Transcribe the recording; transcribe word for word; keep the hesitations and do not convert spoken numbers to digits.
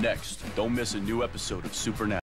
Next, don't miss a new episode of Supernatural.